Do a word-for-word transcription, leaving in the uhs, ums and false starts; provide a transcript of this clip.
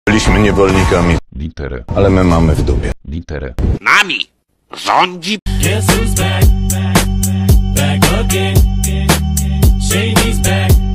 Byliśmy niewolnikami, Literę. ale my mamy w dupie. Literę. Nami rządzi. Guess who's back? Back again. Shady's back.